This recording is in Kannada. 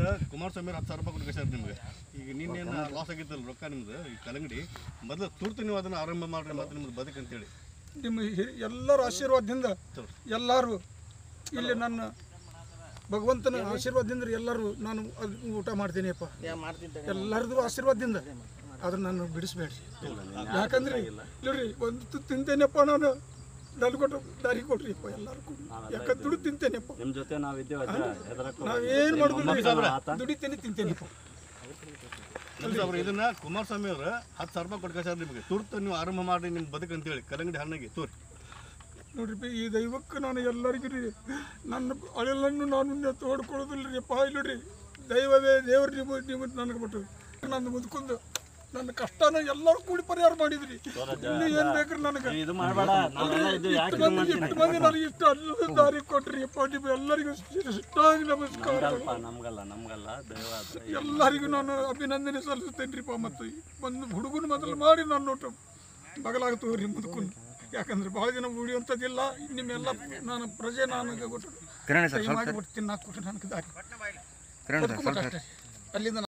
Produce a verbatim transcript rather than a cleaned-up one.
ಕುಮಾರಸ್ವಾಮಿ ಹತ್ತು ಸಾವಿರ ರೂಪಾಯಿ ಕೊಟ್ಟು ಕಳ್ಸ್ಯಾರ ನಿಮ್ಗೆ. ಈಗ ನಿನ್ನೇನು ಲಾಸ್ ಆಗಿದ್ದಲ್ಲ ರೊಕ್ಕ ನಿಮ್ದು ಈ ಕಲ್ಲಂಗಡಿ ಮೊದಲು ತುರ್ತು ನೀವು ಅದನ್ನು ಆರಂಭ ಮಾಡ್ರಿ ಮತ್ತು ನಿಮ್ದು ಬದುಕು ಅಂತೇಳಿ ನಿಮ್ಮ ಎಲ್ಲರ ಆಶೀರ್ವಾದದಿಂದ ಎಲ್ಲರೂ ಇಲ್ಲಿ ನನ್ನ ಭಗವಂತನ ಆಶೀರ್ವಾದದಿಂದ ಎಲ್ಲರೂ ನಾನು ಊಟ ಮಾಡ್ತೀನಿ ಅಪ್ಪ, ಎಲ್ಲರದು ಆಶೀರ್ವಾದದಿಂದ ಅದನ್ನು ನಾನು ಬಿಡಿಸ್ಬೇಡ್ರಿ. ಯಾಕಂದ್ರೆ ನೋಡ್ರಿ ಒಂದು ತಿಂತೇನೆಪ್ಪ ನಾನು, ನನಗೆ ಕೊಟ್ಟು ದಾರಿ ಕೊಟ್ರಿ ಅಪ್ಪ ಎಲ್ಲರಿಗೂ. ಯಾಕಂದ್ರೆ ದುಡ್ಡು ತಿಂತೇನೆಪ್ಪ, ನಾವೇನು ಮಾಡಿದ್ರು ದುಡಿತೇನೆ ತಿಂತೇನೆಪ್ಪ. ಇದನ್ನ ಕುಮಾರಸ್ವಾಮಿ ಅವ್ರ ಹತ್ತು ಸಾವಿರ ರೂಪಾಯಿ ಕೊಟ್ಟು ಕಳ್ಸ್ಯಾರ ನಿಮಗೆ, ತುರ್ತು ನೀವು ಆರಂಭ ಮಾಡಿ ನಿಮ್ಮ ಬದುಕು ಅಂತೇಳಿ ಕಲ್ಲಂಗಡಿ ಹಣ್ಣಿಗೆ ತೋರಿ ನೋಡ್ರಿ. ಈ ದೈವಕ್ಕೆ ನಾನು ಎಲ್ಲರಿಗೂ ರೀ ನನ್ನ ಅಳೆಲ್ಲನ್ನು ನಾನು ತೋಡ್ಕೊಳ್ಳೋದಿಲ್ಲ ರೀ ಅಪ್ಪ. ನೋಡ್ರಿ ದೈವವೇ ದೇವ್ರು ನಿಮ್ಮ ನಿಮ್ಮ ನನಗೆ ಬಿಟ್ಟು ನನ್ನ ಮುದ್ಕೊಂಡು ನನ್ನ ಕಷ್ಟನ ಎಲ್ಲರೂ ಕೂಡಿ ಪರಿಹಾರ ಮಾಡಿದ್ರಿ. ಇನ್ನು ಏನು ಬೇಕ್ರಿ ನನಗೆ ಇಷ್ಟು ಮಂದಿ ಇಷ್ಟು ಮಂದಿ ನನಗೆ ಇಷ್ಟು ಅಲ್ಲದ ದಾರಿ ಕೊಟ್ರಿ ಅಪ್ಪ. ನಿಮ್ಮ ಎಲ್ಲರಿಗೂ ಇಷ್ಟಾಗಿ ನಮಸ್ಕಾರ, ಎಲ್ಲರಿಗೂ ನಾನು ಅಭಿನಂದನೆ ಸಲ್ಲಿಸ್ತೇನೆ ರೀಪ್ಪ. ಮತ್ತು ಒಂದು ಹುಡುಗನ ಮೊದಲು ಮಾಡಿ ನಾನು ನೋಟ ಬಗಲಾಗ್ತವೆ ರೀ ಮುದ್ಕೊಂಡು. ಯಾಕಂದ್ರೆ ಭಾಳ ದಿನ ಉಳಿಯುವಂಥದ್ದಿಲ್ಲ. ನಿಮ್ಮೆಲ್ಲ ನಾನು ಪ್ರಜೆ ನನಗೆ ಕೊಟ್ಟು ಮಾಡಿಬಿಟ್ಟು ತಿನ್ನಾಕ್ಬಿಟ್ಟು ನನಗೆ ದಾರಿ ಅಲ್ಲಿಂದ